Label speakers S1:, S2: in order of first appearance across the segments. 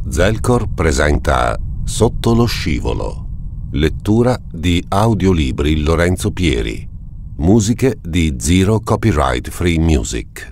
S1: Zelcor presenta Sotto lo scivolo. Lettura di audiolibri Lorenzo Pieri. Musiche di Zero Copyright Free Music.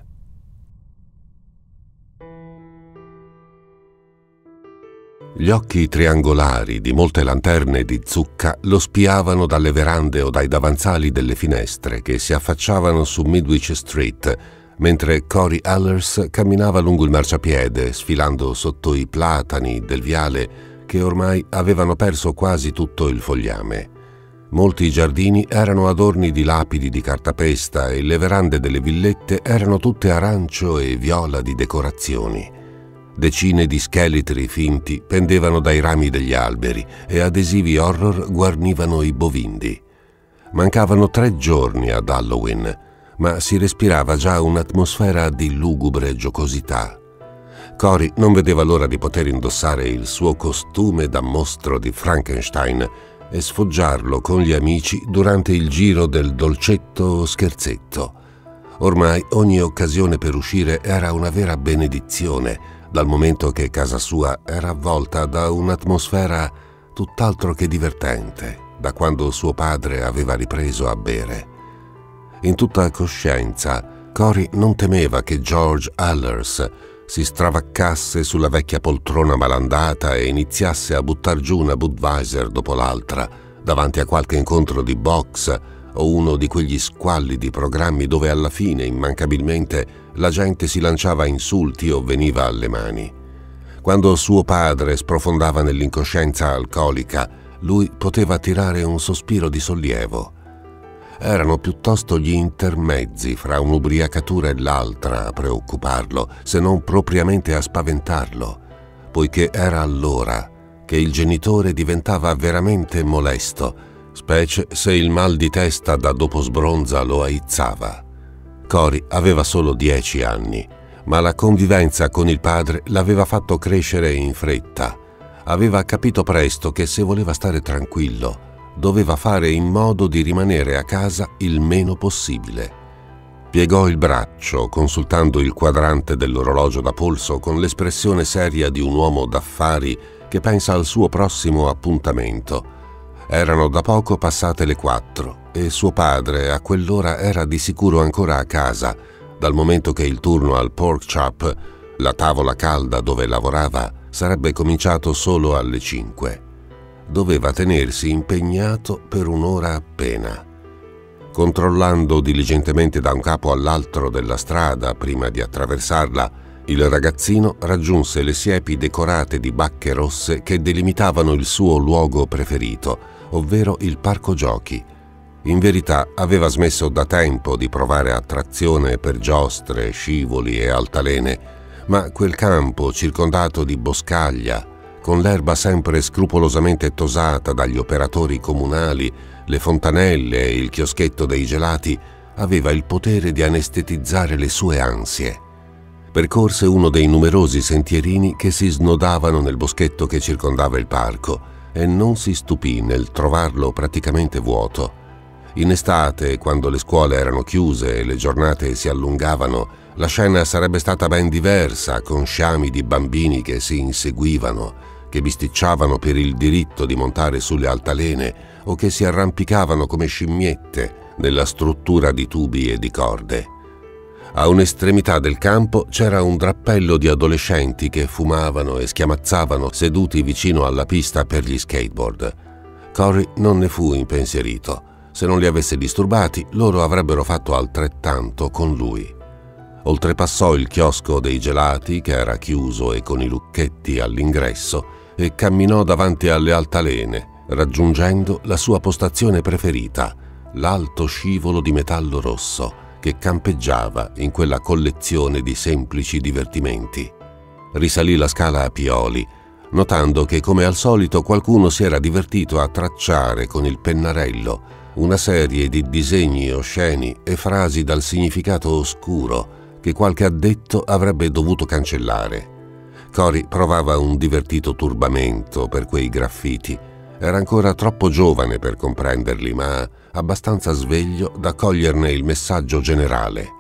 S1: Gli occhi triangolari di molte lanterne di zucca lo spiavano dalle verande o dai davanzali delle finestre che si affacciavano su Midwich Street, mentre Corey Allers camminava lungo il marciapiede, sfilando sotto i platani del viale che ormai avevano perso quasi tutto il fogliame. Molti giardini erano adorni di lapidi di cartapesta e le verande delle villette erano tutte arancio e viola di decorazioni. Decine di scheletri finti pendevano dai rami degli alberi e adesivi horror guarnivano i bovindi. Mancavano 3 giorni ad Halloween, ma si respirava già un'atmosfera di lugubre giocosità. Corey non vedeva l'ora di poter indossare il suo costume da mostro di Frankenstein e sfoggiarlo con gli amici durante il giro del dolcetto o scherzetto. Ormai ogni occasione per uscire era una vera benedizione, dal momento che casa sua era avvolta da un'atmosfera tutt'altro che divertente, da quando suo padre aveva ripreso a bere. In tutta coscienza, Corey non temeva che George Allers si stravaccasse sulla vecchia poltrona malandata e iniziasse a buttar giù una Budweiser dopo l'altra, davanti a qualche incontro di box o uno di quegli squallidi programmi dove alla fine, immancabilmente, la gente si lanciava insulti o veniva alle mani. Quando suo padre sprofondava nell'incoscienza alcolica, lui poteva tirare un sospiro di sollievo. Erano piuttosto gli intermezzi fra un'ubriacatura e l'altra a preoccuparlo, se non propriamente a spaventarlo, poiché era allora che il genitore diventava veramente molesto, specie se il mal di testa da dopo sbronza lo aizzava. Corey aveva solo 10 anni, ma la convivenza con il padre l'aveva fatto crescere in fretta. Aveva capito presto che se voleva stare tranquillo, doveva fare in modo di rimanere a casa il meno possibile. Piegò il braccio, consultando il quadrante dell'orologio da polso con l'espressione seria di un uomo d'affari che pensa al suo prossimo appuntamento. Erano da poco passate le 4 e suo padre a quell'ora era di sicuro ancora a casa, dal momento che il turno al pork chop, la tavola calda dove lavorava, sarebbe cominciato solo alle 5. Doveva tenersi impegnato per un'ora appena. Controllando diligentemente da un capo all'altro della strada prima di attraversarla, il ragazzino raggiunse le siepi decorate di bacche rosse che delimitavano il suo luogo preferito, ovvero il parco giochi. In verità aveva smesso da tempo di provare attrazione per giostre, scivoli e altalene, ma quel campo circondato di boscaglia, con l'erba sempre scrupolosamente tosata dagli operatori comunali, le fontanelle e il chioschetto dei gelati, aveva il potere di anestetizzare le sue ansie. Percorse uno dei numerosi sentierini che si snodavano nel boschetto che circondava il parco e non si stupì nel trovarlo praticamente vuoto. In estate, quando le scuole erano chiuse e le giornate si allungavano, la scena sarebbe stata ben diversa, con sciami di bambini che si inseguivano, che bisticciavano per il diritto di montare sulle altalene o che si arrampicavano come scimmiette nella struttura di tubi e di corde. A un'estremità del campo c'era un drappello di adolescenti che fumavano e schiamazzavano seduti vicino alla pista per gli skateboard. Corey non ne fu impensierito. Se non li avesse disturbati, loro avrebbero fatto altrettanto con lui. Oltrepassò il chiosco dei gelati, che era chiuso e con i lucchetti all'ingresso, e camminò davanti alle altalene, raggiungendo la sua postazione preferita, l'alto scivolo di metallo rosso, che campeggiava in quella collezione di semplici divertimenti. Risalì la scala a pioli, notando che come al solito qualcuno si era divertito a tracciare con il pennarello una serie di disegni osceni e frasi dal significato oscuro che qualche addetto avrebbe dovuto cancellare. Corey provava un divertito turbamento per quei graffiti. Era ancora troppo giovane per comprenderli, ma abbastanza sveglio da coglierne il messaggio generale.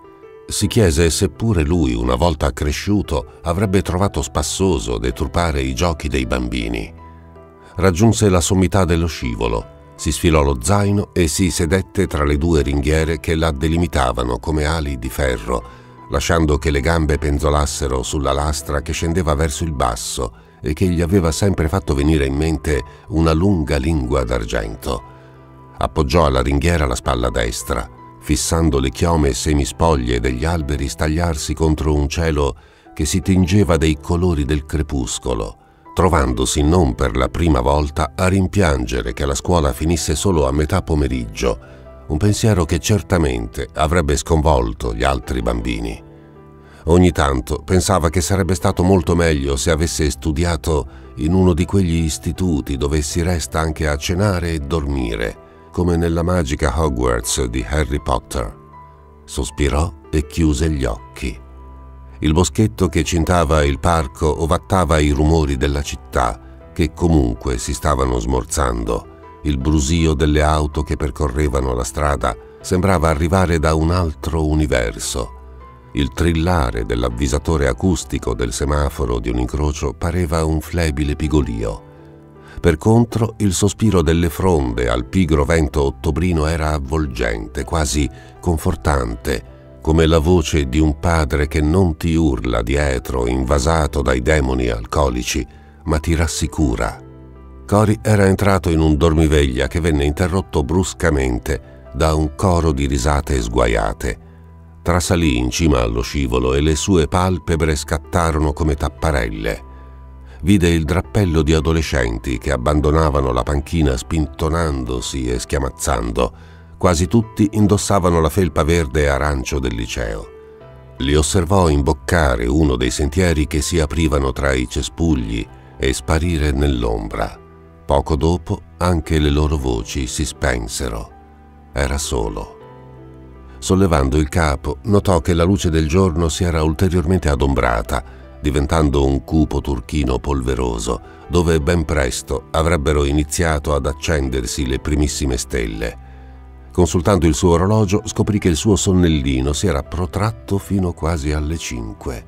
S1: Si chiese se pure lui, una volta cresciuto, avrebbe trovato spassoso deturpare i giochi dei bambini. Raggiunse la sommità dello scivolo, si sfilò lo zaino e si sedette tra le due ringhiere che la delimitavano come ali di ferro, lasciando che le gambe penzolassero sulla lastra che scendeva verso il basso e che gli aveva sempre fatto venire in mente una lunga lingua d'argento. Appoggiò alla ringhiera la spalla destra, fissando le chiome semispoglie degli alberi stagliarsi contro un cielo che si tingeva dei colori del crepuscolo, trovandosi non per la prima volta a rimpiangere che la scuola finisse solo a metà pomeriggio, un pensiero che certamente avrebbe sconvolto gli altri bambini. Ogni tanto pensava che sarebbe stato molto meglio se avesse studiato in uno di quegli istituti dove si resta anche a cenare e dormire, come nella magica Hogwarts di Harry Potter. Sospirò e chiuse gli occhi. Il boschetto che cintava il parco ovattava i rumori della città, che comunque si stavano smorzando. Il brusio delle auto che percorrevano la strada sembrava arrivare da un altro universo. Il trillare dell'avvisatore acustico del semaforo di un incrocio pareva un flebile pigolio. Per contro, il sospiro delle fronde al pigro vento ottobrino era avvolgente, quasi confortante, come la voce di un padre che non ti urla dietro, invasato dai demoni alcolici, ma ti rassicura. Cory era entrato in un dormiveglia che venne interrotto bruscamente da un coro di risate sguaiate. Trasalì in cima allo scivolo e le sue palpebre scattarono come tapparelle. Vide il drappello di adolescenti che abbandonavano la panchina spintonandosi e schiamazzando. Quasi tutti indossavano la felpa verde e arancio del liceo. Li osservò imboccare uno dei sentieri che si aprivano tra i cespugli e sparire nell'ombra. Poco dopo anche le loro voci si spensero. Era solo. Sollevando il capo, notò che la luce del giorno si era ulteriormente adombrata, diventando un cupo turchino polveroso, dove ben presto avrebbero iniziato ad accendersi le primissime stelle. Consultando il suo orologio, scoprì che il suo sonnellino si era protratto fino quasi alle 5.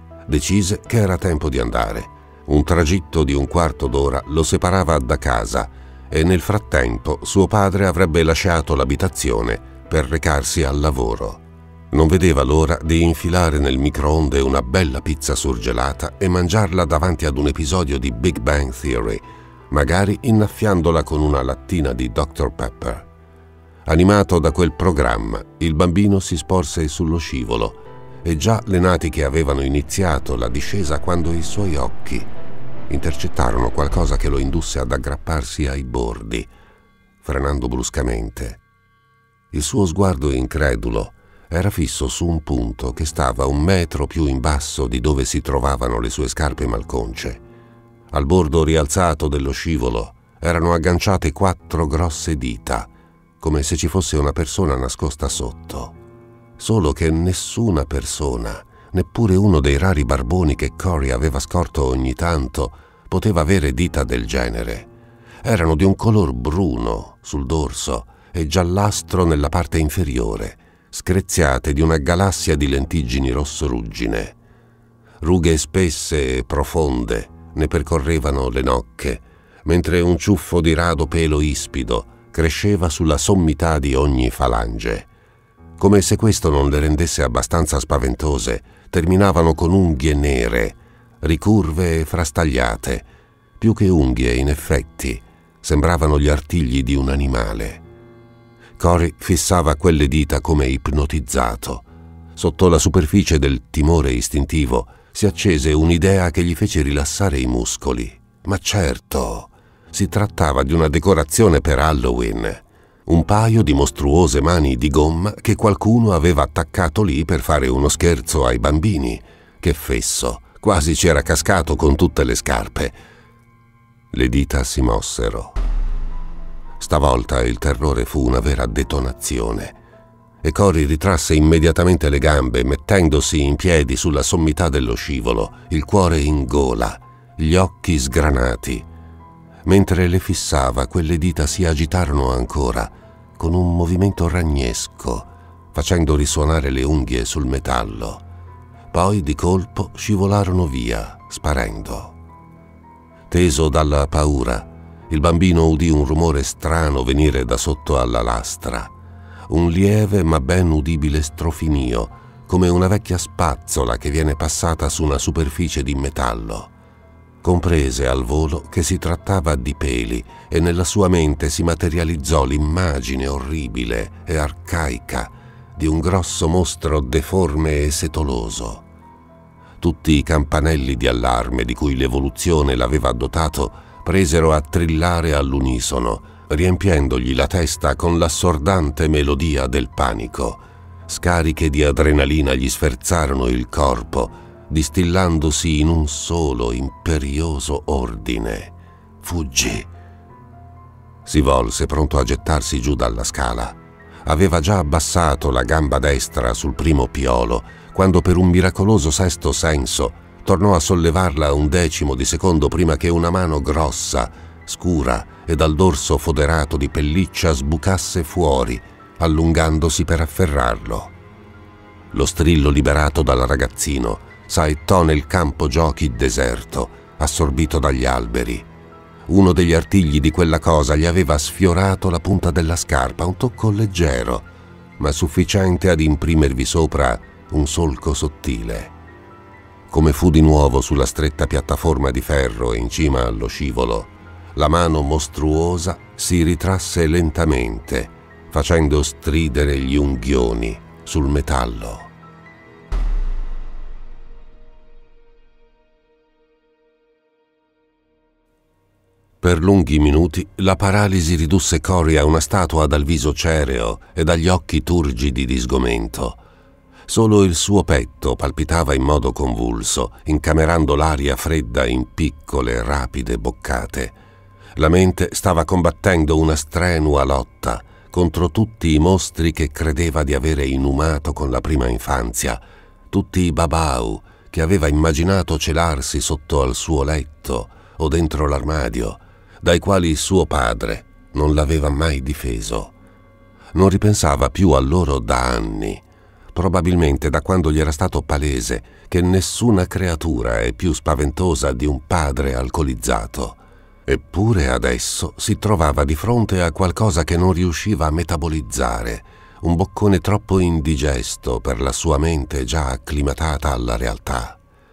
S1: Decise che era tempo di andare. Un tragitto di un quarto d'ora lo separava da casa e nel frattempo suo padre avrebbe lasciato l'abitazione per recarsi al lavoro. Non vedeva l'ora di infilare nel microonde una bella pizza surgelata e mangiarla davanti ad un episodio di Big Bang Theory, magari innaffiandola con una lattina di Dr. Pepper. Animato da quel programma, il bambino si sporse sullo scivolo e già le natiche avevano iniziato la discesa quando i suoi occhi intercettarono qualcosa che lo indusse ad aggrapparsi ai bordi, frenando bruscamente. Il suo sguardo incredulo era fisso su un punto che stava 1 metro più in basso di dove si trovavano le sue scarpe malconce. Al bordo rialzato dello scivolo erano agganciate 4 grosse dita, come se ci fosse una persona nascosta sotto. Solo che nessuna persona, neppure uno dei rari barboni che Cory aveva scorto ogni tanto, poteva avere dita del genere. Erano di un color bruno sul dorso e giallastro nella parte inferiore, screziate di una galassia di lentiggini rosso-ruggine. Rughe spesse e profonde ne percorrevano le nocche, mentre un ciuffo di rado pelo ispido cresceva sulla sommità di ogni falange. Come se questo non le rendesse abbastanza spaventose, terminavano con unghie nere, ricurve e frastagliate. Più che unghie, in effetti, sembravano gli artigli di un animale. Cory fissava quelle dita come ipnotizzato. Sotto la superficie del timore istintivo si accese un'idea che gli fece rilassare i muscoli. Ma certo, si trattava di una decorazione per Halloween. Un paio di mostruose mani di gomma che qualcuno aveva attaccato lì per fare uno scherzo ai bambini. Che fesso, quasi ci era cascato con tutte le scarpe. Le dita si mossero. Stavolta il terrore fu una vera detonazione e Cory ritrasse immediatamente le gambe, mettendosi in piedi sulla sommità dello scivolo, il cuore in gola, gli occhi sgranati. Mentre le fissava, quelle dita si agitarono ancora, con un movimento ragnesco, facendo risuonare le unghie sul metallo. Poi di colpo scivolarono via, sparendo. Teso dalla paura, il bambino udì un rumore strano venire da sotto alla lastra, un lieve ma ben udibile strofinio, come una vecchia spazzola che viene passata su una superficie di metallo. Comprese al volo che si trattava di peli e nella sua mente si materializzò l'immagine orribile e arcaica di un grosso mostro deforme e setoloso. Tutti i campanelli di allarme di cui l'evoluzione l'aveva dotato presero a trillare all'unisono, riempiendogli la testa con l'assordante melodia del panico. Scariche di adrenalina gli sferzarono il corpo, distillandosi in un solo imperioso ordine: fuggi! Si volse, pronto a gettarsi giù dalla scala. Aveva già abbassato la gamba destra sul primo piolo, quando per un miracoloso sesto senso tornò a sollevarla un decimo di secondo prima che una mano grossa, scura e dal dorso foderato di pelliccia sbucasse fuori, allungandosi per afferrarlo. Lo strillo liberato dal ragazzino saettò nel campo giochi deserto, assorbito dagli alberi. Uno degli artigli di quella cosa gli aveva sfiorato la punta della scarpa, un tocco leggero, ma sufficiente ad imprimervi sopra un solco sottile. Come fu di nuovo sulla stretta piattaforma di ferro in cima allo scivolo, la mano mostruosa si ritrasse lentamente, facendo stridere gli unghioni sul metallo. Per lunghi minuti la paralisi ridusse Cory a una statua dal viso cereo e dagli occhi turgidi di sgomento. Solo il suo petto palpitava in modo convulso, incamerando l'aria fredda in piccole, rapide boccate. La mente stava combattendo una strenua lotta contro tutti i mostri che credeva di avere inumato con la prima infanzia, tutti i babau che aveva immaginato celarsi sotto al suo letto o dentro l'armadio, dai quali suo padre non l'aveva mai difeso. Non ripensava più a loro da anni, probabilmente da quando gli era stato palese che nessuna creatura è più spaventosa di un padre alcolizzato. Eppure adesso si trovava di fronte a qualcosa che non riusciva a metabolizzare, un boccone troppo indigesto per la sua mente già acclimatata alla realtà.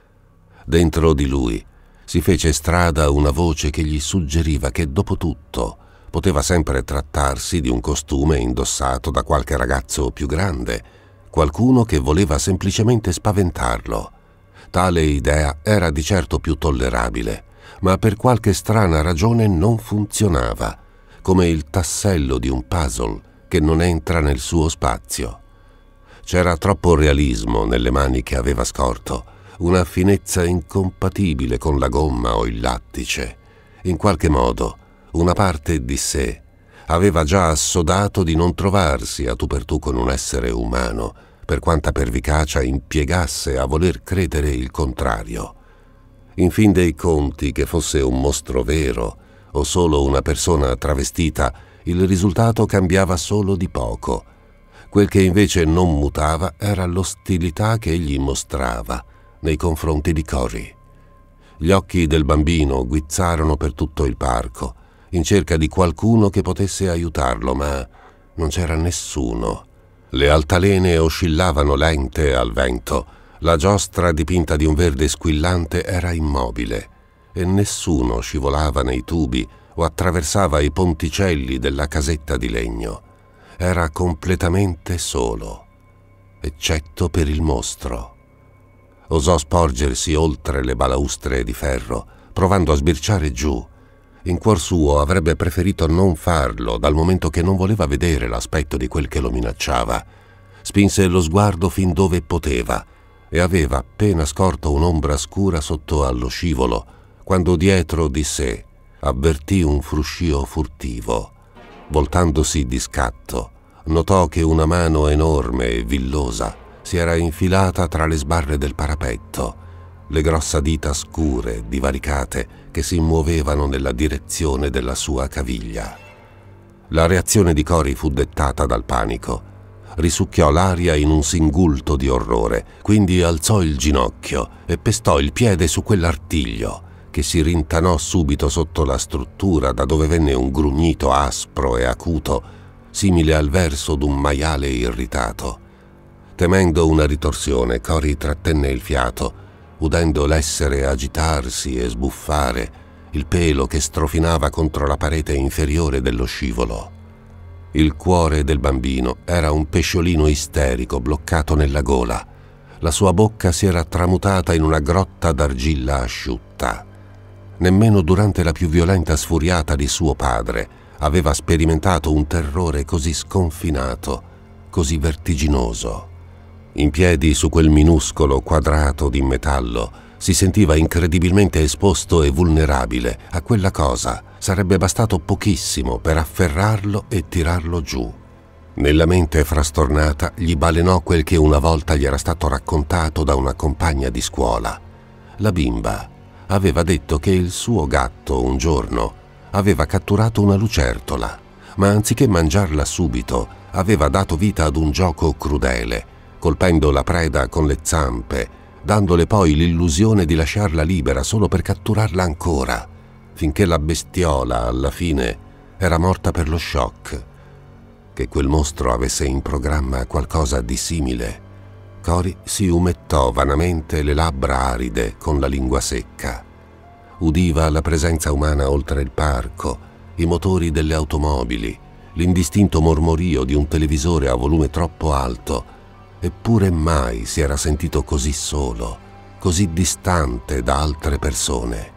S1: Dentro di lui si fece strada una voce che gli suggeriva che, dopo tutto, poteva sempre trattarsi di un costume indossato da qualche ragazzo più grande, qualcuno che voleva semplicemente spaventarlo. Tale idea era di certo più tollerabile, ma per qualche strana ragione non funzionava, come il tassello di un puzzle che non entra nel suo spazio. C'era troppo realismo nelle mani che aveva scorto, una finezza incompatibile con la gomma o il lattice. In qualche modo, una parte di sé aveva già assodato di non trovarsi a tu per tu con un essere umano, per quanta pervicacia impiegasse a voler credere il contrario. In fin dei conti, che fosse un mostro vero o solo una persona travestita, il risultato cambiava solo di poco. Quel che invece non mutava era l'ostilità che egli mostrava nei confronti di Cory. Gli occhi del bambino guizzarono per tutto il parco, in cerca di qualcuno che potesse aiutarlo, ma non c'era nessuno. Le altalene oscillavano lente al vento, la giostra dipinta di un verde squillante era immobile e nessuno scivolava nei tubi o attraversava i ponticelli della casetta di legno. Era completamente solo, eccetto per il mostro. Osò sporgersi oltre le balaustre di ferro, provando a sbirciare giù. In cuor suo avrebbe preferito non farlo, dal momento che non voleva vedere l'aspetto di quel che lo minacciava. Spinse lo sguardo fin dove poteva e aveva appena scorto un'ombra scura sotto allo scivolo, quando dietro di sé avvertì un fruscio furtivo. Voltandosi di scatto, notò che una mano enorme e villosa si era infilata tra le sbarre del parapetto, le grossa dita scure, divaricate, che si muovevano nella direzione della sua caviglia. La reazione di Cory fu dettata dal panico. risucchiò l'aria in un singulto di orrore, quindi alzò il ginocchio e pestò il piede su quell'artiglio, che si rintanò subito sotto la struttura, da dove venne un grugnito aspro e acuto, simile al verso d'un maiale irritato. Temendo una ritorsione, Cory trattenne il fiato, udendo l'essere agitarsi e sbuffare, il pelo che strofinava contro la parete inferiore dello scivolo. Il cuore del bambino era un pesciolino isterico bloccato nella gola. La sua bocca si era tramutata in una grotta d'argilla asciutta. Nemmeno durante la più violenta sfuriata di suo padre aveva sperimentato un terrore così sconfinato, così vertiginoso. In piedi su quel minuscolo quadrato di metallo si sentiva incredibilmente esposto e vulnerabile a quella cosa. Sarebbe bastato pochissimo per afferrarlo e tirarlo giù. Nella mente frastornata gli balenò quel che una volta gli era stato raccontato da una compagna di scuola. La bimba aveva detto che il suo gatto un giorno aveva catturato una lucertola, ma anziché mangiarla subito aveva dato vita ad un gioco crudele, colpendo la preda con le zampe, dandole poi l'illusione di lasciarla libera solo per catturarla ancora, finché la bestiola alla fine era morta per lo shock. Che quel mostro avesse in programma qualcosa di simile, Cory si umettò vanamente le labbra aride con la lingua secca. Udiva la presenza umana oltre il parco, i motori delle automobili, l'indistinto mormorio di un televisore a volume troppo alto, eppure mai si era sentito così solo, così distante da altre persone.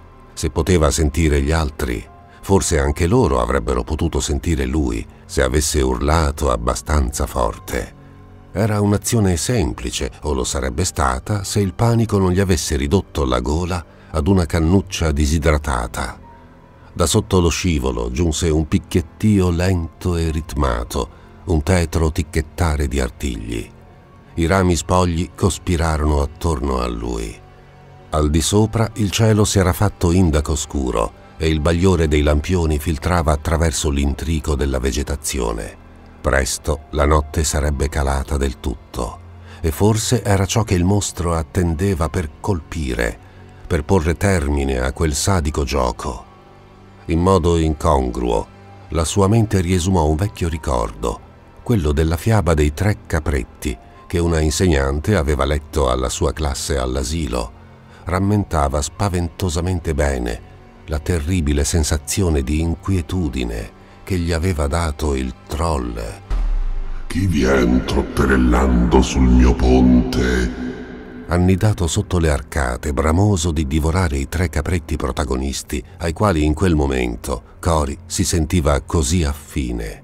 S1: Se poteva sentire gli altri, forse anche loro avrebbero potuto sentire lui se avesse urlato abbastanza forte. Era un'azione semplice, o lo sarebbe stata se il panico non gli avesse ridotto la gola ad una cannuccia disidratata. Da sotto lo scivolo giunse un picchiettio lento e ritmato, un tetro ticchettare di artigli. I rami spogli cospirarono attorno a lui. Al di sopra il cielo si era fatto indaco scuro e il bagliore dei lampioni filtrava attraverso l'intrico della vegetazione. Presto la notte sarebbe calata del tutto, e forse era ciò che il mostro attendeva per colpire, per porre termine a quel sadico gioco. In modo incongruo, la sua mente riesumò un vecchio ricordo, quello della fiaba dei 3 capretti che una insegnante aveva letto alla sua classe all'asilo. Rammentava spaventosamente bene la terribile sensazione di inquietudine che gli aveva dato il troll.
S2: Chi vien trotterellando sul mio ponte?
S1: Annidato sotto le arcate, bramoso di divorare i 3 capretti protagonisti, ai quali in quel momento Cory si sentiva così affine.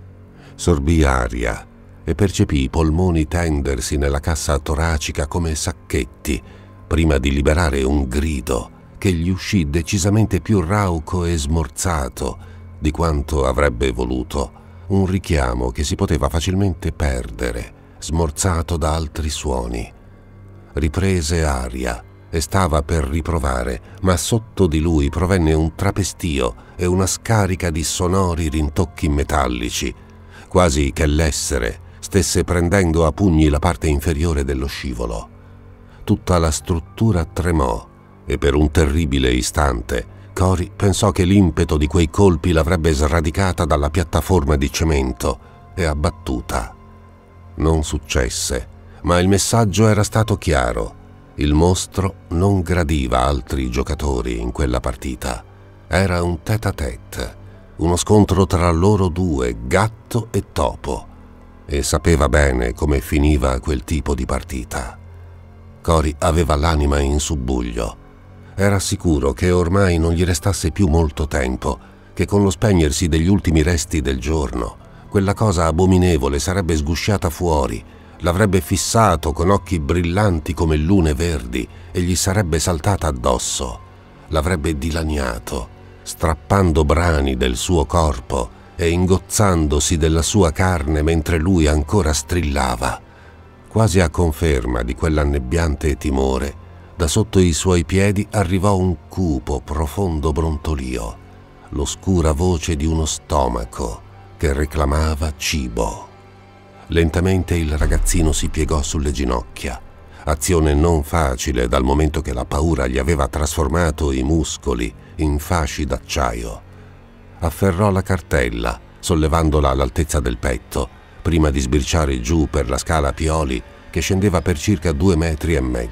S1: Sorbì aria e percepì i polmoni tendersi nella cassa toracica come sacchetti, prima di liberare un grido che gli uscì decisamente più rauco e smorzato di quanto avrebbe voluto, un richiamo che si poteva facilmente perdere, smorzato da altri suoni. Riprese aria e stava per riprovare, ma sotto di lui provenne un trapestio e una scarica di sonori rintocchi metallici, quasi che l'essere stesse prendendo a pugni la parte inferiore dello scivolo. Tutta la struttura tremò e per un terribile istante Cory pensò che l'impeto di quei colpi l'avrebbe sradicata dalla piattaforma di cemento e abbattuta. Non successe, ma il messaggio era stato chiaro. Il mostro non gradiva altri giocatori in quella partita. Era un tête-à-tête, uno scontro tra loro due, gatto e topo, e sapeva bene come finiva quel tipo di partita. Cory aveva l'anima in subbuglio. Era sicuro che ormai non gli restasse più molto tempo, che con lo spegnersi degli ultimi resti del giorno, quella cosa abominevole sarebbe sgusciata fuori, l'avrebbe fissato con occhi brillanti come lune verdi e gli sarebbe saltata addosso, l'avrebbe dilaniato, strappando brani del suo corpo e ingozzandosi della sua carne mentre lui ancora strillava. Quasi a conferma di quell'annebbiante timore, da sotto i suoi piedi arrivò un cupo, profondo brontolio, l'oscura voce di uno stomaco che reclamava cibo. Lentamente il ragazzino si piegò sulle ginocchia, azione non facile dal momento che la paura gli aveva trasformato i muscoli in fasci d'acciaio. Afferrò la cartella, sollevandola all'altezza del petto, prima di sbirciare giù per la scala a pioli che scendeva per circa 2,5 metri.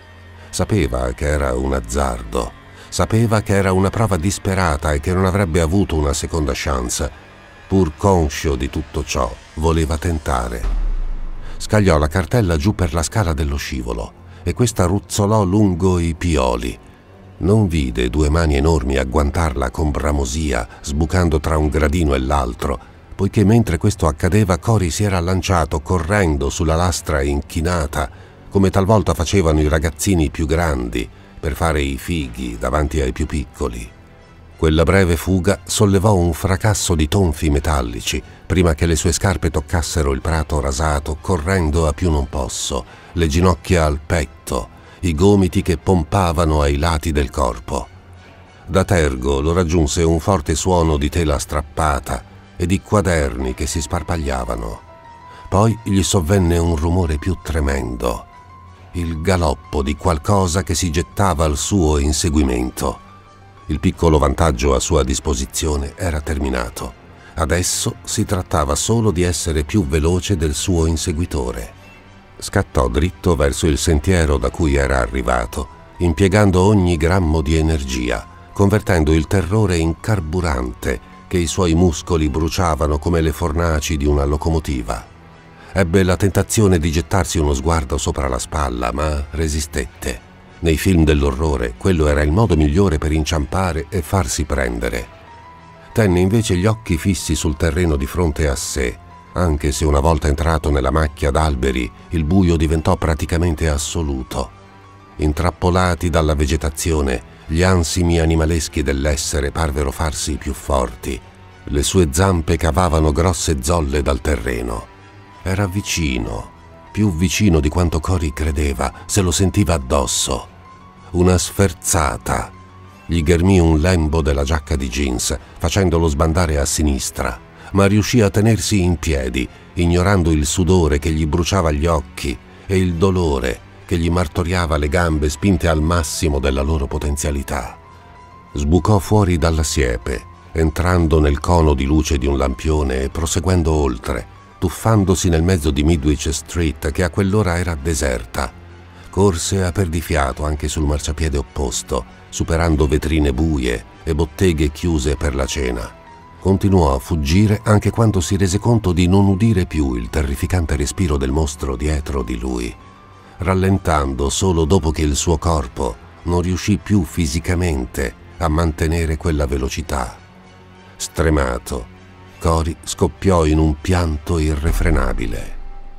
S1: Sapeva che era un azzardo, sapeva che era una prova disperata e che non avrebbe avuto una seconda chance. Pur conscio di tutto ciò, voleva tentare. Scagliò la cartella giù per la scala dello scivolo e questa ruzzolò lungo i pioli. Non vide 2 mani enormi agguantarla con bramosia, sbucando tra un gradino e l'altro, poiché mentre questo accadeva Cory si era lanciato correndo sulla lastra inchinata, come talvolta facevano i ragazzini più grandi, per fare i fighi davanti ai più piccoli. Quella breve fuga sollevò un fracasso di tonfi metallici prima che le sue scarpe toccassero il prato rasato, correndo a più non posso, le ginocchia al petto, i gomiti che pompavano ai lati del corpo. Da tergo lo raggiunse un forte suono di tela strappata e di quaderni che si sparpagliavano. Poi gli sovvenne un rumore più tremendo, il galoppo di qualcosa che si gettava al suo inseguimento. Il piccolo vantaggio a sua disposizione era terminato. Adesso si trattava solo di essere più veloce del suo inseguitore. Scattò dritto verso il sentiero da cui era arrivato, impiegando ogni grammo di energia, convertendo il terrore in carburante che i suoi muscoli bruciavano come le fornaci di una locomotiva. Ebbe la tentazione di gettarsi uno sguardo sopra la spalla, ma resistette. Nei film dell'orrore quello era il modo migliore per inciampare e farsi prendere. Tenne invece gli occhi fissi sul terreno di fronte a sé, anche se una volta entrato nella macchia d'alberi il buio diventò praticamente assoluto. Intrappolati dalla vegetazione, gli ansimi animaleschi dell'essere parvero farsi più forti. Le sue zampe cavavano grosse zolle dal terreno. Era vicino, più vicino di quanto Cory credeva, se lo sentiva addosso. Una sferzata. Gli ghermì un lembo della giacca di jeans, facendolo sbandare a sinistra, ma riuscì a tenersi in piedi, ignorando il sudore che gli bruciava gli occhi e il dolore che gli martoriava le gambe spinte al massimo della loro potenzialità. Sbucò fuori dalla siepe, entrando nel cono di luce di un lampione e proseguendo oltre, tuffandosi nel mezzo di Midwich Street che a quell'ora era deserta. Corse a perdifiato anche sul marciapiede opposto, superando vetrine buie e botteghe chiuse per la cena. Continuò a fuggire anche quando si rese conto di non udire più il terrificante respiro del mostro dietro di lui, rallentando solo dopo che il suo corpo non riuscì più fisicamente a mantenere quella velocità. Stremato, Cory scoppiò in un pianto irrefrenabile.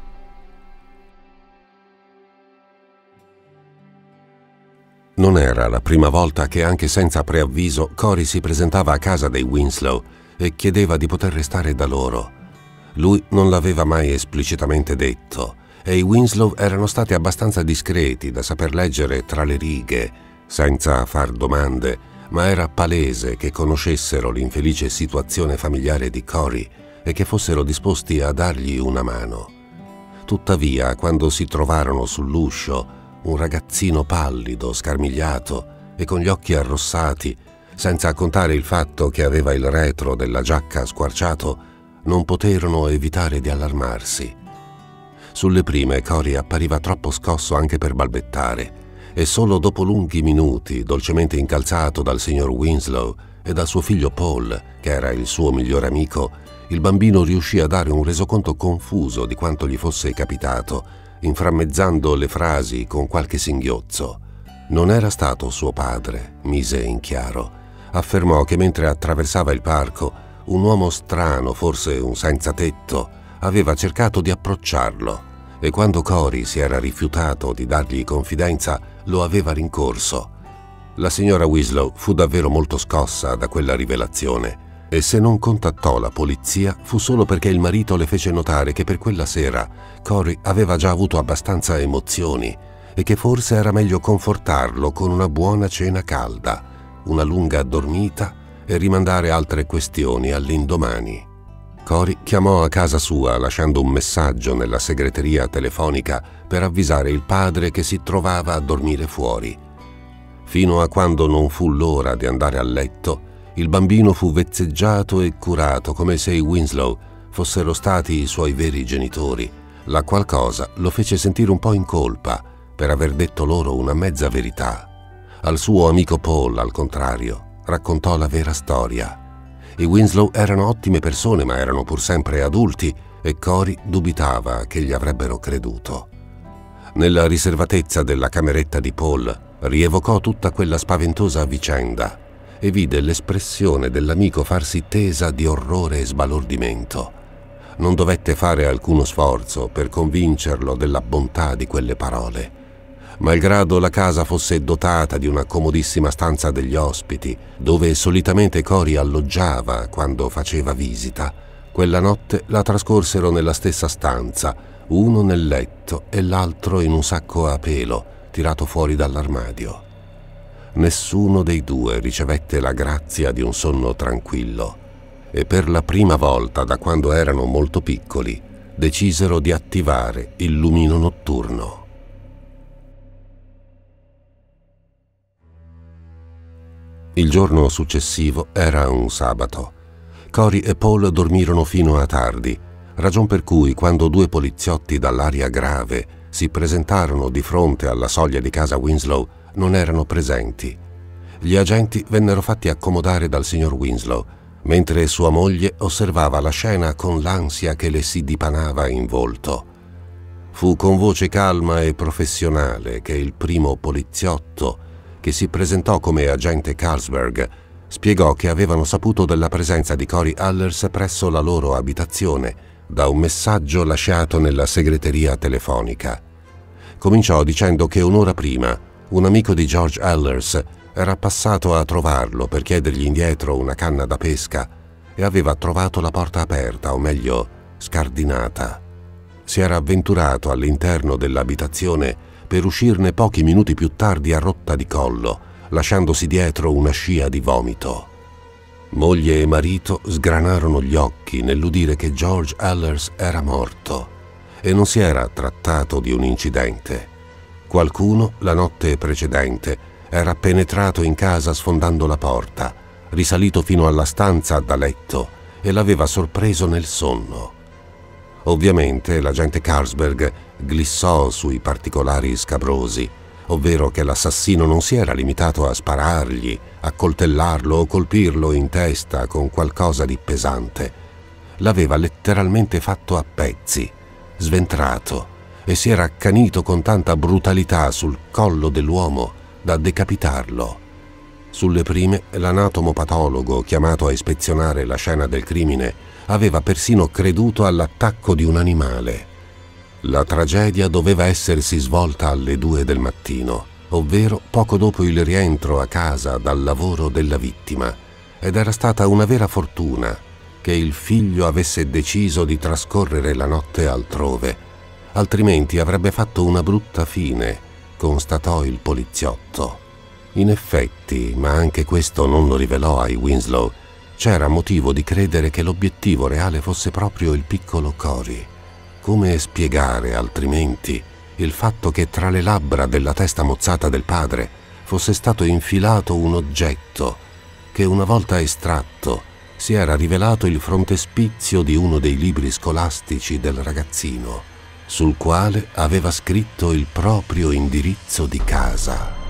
S1: Non era la prima volta che, anche senza preavviso, Cory si presentava a casa dei Winslow e chiedeva di poter restare da loro. Lui non l'aveva mai esplicitamente detto e i Winslow erano stati abbastanza discreti da saper leggere tra le righe, senza far domande, ma era palese che conoscessero l'infelice situazione familiare di Cory e che fossero disposti a dargli una mano. Tuttavia, quando si trovarono sull'uscio, un ragazzino pallido, scarmigliato e con gli occhi arrossati, senza contare il fatto che aveva il retro della giacca squarciato, non poterono evitare di allarmarsi. Sulle prime Cory appariva troppo scosso anche per balbettare e solo dopo lunghi minuti, dolcemente incalzato dal signor Winslow e dal suo figlio Paul, che era il suo migliore amico, il bambino riuscì a dare un resoconto confuso di quanto gli fosse capitato, inframmezzando le frasi con qualche singhiozzo. Non era stato suo padre, mise in chiaro. Affermò che mentre attraversava il parco, un uomo strano, forse un senza tetto, aveva cercato di approcciarlo e quando Cory si era rifiutato di dargli confidenza, lo aveva rincorso. La signora Winslow fu davvero molto scossa da quella rivelazione e se non contattò la polizia fu solo perché il marito le fece notare che per quella sera Cory aveva già avuto abbastanza emozioni e che forse era meglio confortarlo con una buona cena calda, una lunga dormita e rimandare altre questioni all'indomani. Cory chiamò a casa sua lasciando un messaggio nella segreteria telefonica per avvisare il padre che si trovava a dormire fuori. Fino a quando non fu l'ora di andare a letto, il bambino fu vezzeggiato e curato come se i Winslow fossero stati i suoi veri genitori, la qual cosa lo fece sentire un po' in colpa per aver detto loro una mezza verità. Al suo amico Paul, al contrario, raccontò la vera storia. I Winslow erano ottime persone, ma erano pur sempre adulti e Cory dubitava che gli avrebbero creduto. Nella riservatezza della cameretta di Paul rievocò tutta quella spaventosa vicenda e vide l'espressione dell'amico farsi tesa di orrore e sbalordimento. Non dovette fare alcuno sforzo per convincerlo della bontà di quelle parole. Malgrado la casa fosse dotata di una comodissima stanza degli ospiti, dove solitamente Cory alloggiava quando faceva visita, quella notte la trascorsero nella stessa stanza, uno nel letto e l'altro in un sacco a pelo tirato fuori dall'armadio. Nessuno dei due ricevette la grazia di un sonno tranquillo e per la prima volta da quando erano molto piccoli decisero di attivare il lumino notturno. Il giorno successivo era un sabato. Cory e Paul dormirono fino a tardi, ragion per cui quando due poliziotti dall'aria grave si presentarono di fronte alla soglia di casa Winslow non erano presenti. Gli agenti vennero fatti accomodare dal signor Winslow, mentre sua moglie osservava la scena con l'ansia che le si dipanava in volto. Fu con voce calma e professionale che il primo poliziotto, che si presentò come agente Carlsberg, spiegò che avevano saputo della presenza di Cory Allers presso la loro abitazione da un messaggio lasciato nella segreteria telefonica. Cominciò dicendo che un'ora prima un amico di George Allers era passato a trovarlo per chiedergli indietro una canna da pesca e aveva trovato la porta aperta, o meglio, scardinata. Si era avventurato all'interno dell'abitazione per uscirne pochi minuti più tardi a rotta di collo, lasciandosi dietro una scia di vomito. Moglie e marito sgranarono gli occhi nell'udire che George Allers era morto e non si era trattato di un incidente. Qualcuno, la notte precedente, era penetrato in casa sfondando la porta, risalito fino alla stanza da letto e l'aveva sorpreso nel sonno. Ovviamente l'agente Carlsberg glissò sui particolari scabrosi, ovvero che l'assassino non si era limitato a sparargli, a coltellarlo o colpirlo in testa con qualcosa di pesante. L'aveva letteralmente fatto a pezzi, sventrato, e si era accanito con tanta brutalità sul collo dell'uomo da decapitarlo. Sulle prime, l'anatomopatologo chiamato a ispezionare la scena del crimine aveva persino creduto all'attacco di un animale. La tragedia doveva essersi svolta alle 2 del mattino, ovvero poco dopo il rientro a casa dal lavoro della vittima, ed era stata una vera fortuna che il figlio avesse deciso di trascorrere la notte altrove, altrimenti avrebbe fatto una brutta fine, constatò il poliziotto. In effetti, ma anche questo non lo rivelò ai Winslow, c'era motivo di credere che l'obiettivo reale fosse proprio il piccolo Cory. Come spiegare altrimenti il fatto che tra le labbra della testa mozzata del padre fosse stato infilato un oggetto che, una volta estratto, si era rivelato il frontespizio di uno dei libri scolastici del ragazzino, sul quale aveva scritto il proprio indirizzo di casa.